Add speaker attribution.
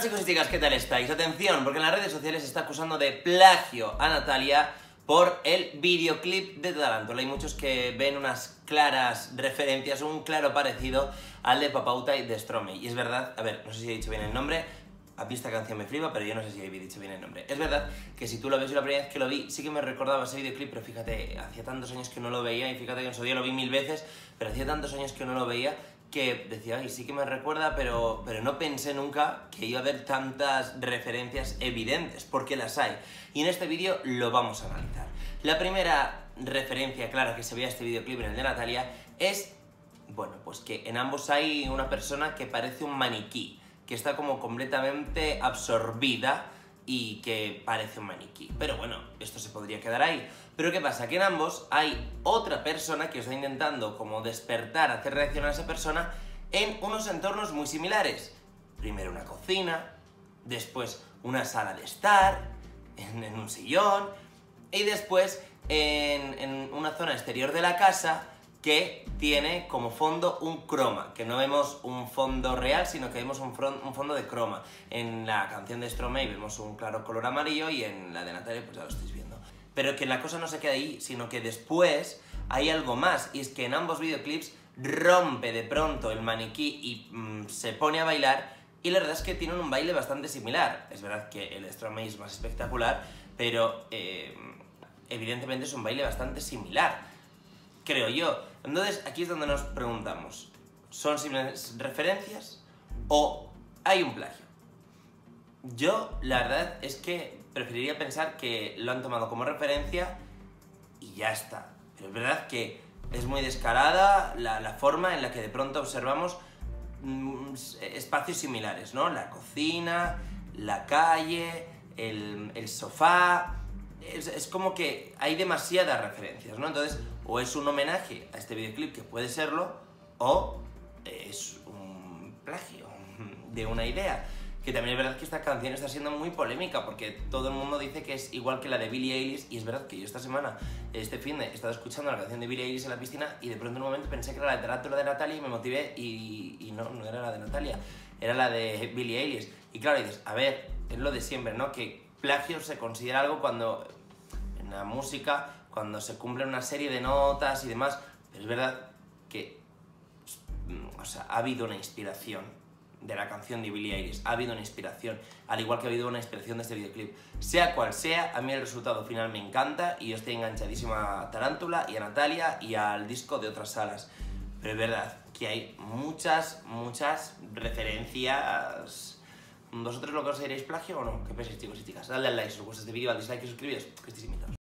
Speaker 1: chicos y chicas, ¿qué tal estáis? Atención, porque en las redes sociales se está acusando de plagio a Natalia por el videoclip de Tarántula. Hay muchos que ven unas claras referencias, un claro parecido al de Papauta y de Stromae. Y es verdad, a ver, no sé si he dicho bien el nombre, a mí esta canción me flipa, pero yo no sé si he dicho bien el nombre. Es verdad que si tú lo ves, yo la primera vez que lo vi, sí que me recordaba ese videoclip, pero fíjate, hacía tantos años que no lo veía, y fíjate que en su día lo vi 1000 veces, pero hacía tantos años que no lo veía, que decía, ay, sí que me recuerda, pero no pensé nunca que iba a haber tantas referencias evidentes, porque las hay. Y en este vídeo lo vamos a analizar. La primera referencia clara que se ve a este videoclip, en el de Natalia, es, bueno, pues que en ambos hay una persona que parece un maniquí, que está como completamente absorbida y que parece un maniquí. Pero bueno, esto se podría quedar ahí. Pero ¿qué pasa? Que en ambos hay otra persona que está intentando como despertar, hacer reaccionar a esa persona en unos entornos muy similares. Primero una cocina, después una sala de estar, en un sillón, y después en una zona exterior de la casa que tiene como fondo un croma, que no vemos un fondo real, sino que vemos un fondo de croma. En la canción de Stromae vemos un claro color amarillo y en la de Natalia pues ya lo estáis viendo. Pero que la cosa no se queda ahí, sino que después hay algo más, y es que en ambos videoclips rompe de pronto el maniquí y se pone a bailar, y la verdad es que tienen un baile bastante similar. Es verdad que el de Stromae es más espectacular, pero evidentemente es un baile bastante similar, creo yo. Entonces aquí es donde nos preguntamos, ¿son simples referencias o hay un plagio? Yo la verdad es que preferiría pensar que lo han tomado como referencia y ya está. Pero es verdad que es muy descarada la forma en la que de pronto observamos espacios similares, ¿no? La cocina, la calle, el sofá. Es como que hay demasiadas referencias, ¿no? Entonces, o es un homenaje a este videoclip, que puede serlo, o es un plagio de una idea. Que también es verdad que esta canción está siendo muy polémica, porque todo el mundo dice que es igual que la de Billie Eilish, y es verdad que yo esta semana, este fin de, he estado escuchando la canción de Billie Eilish en la piscina, y de pronto en un momento pensé que era la de Tarántula de Natalia, y me motivé, y no era la de Natalia, era la de Billie Eilish. Y claro, dices, a ver, es lo de siempre, ¿no? Que plagio se considera algo cuando, en la música, cuando se cumplen una serie de notas y demás, pero es verdad que, o sea, ha habido una inspiración de la canción de Billie Eilish, ha habido una inspiración, al igual que ha habido una inspiración de este videoclip. Sea cual sea, a mí el resultado final me encanta y yo estoy enganchadísimo a Tarántula y a Natalia y al disco de Otras Salas. Pero es verdad que hay muchas referencias. ¿Vosotros lo consideráis plagio o no? ¿Qué pensáis, chicos y chicas? Dadle al like si os gusta este vídeo, al dislike y suscribiros, que estéis invitados.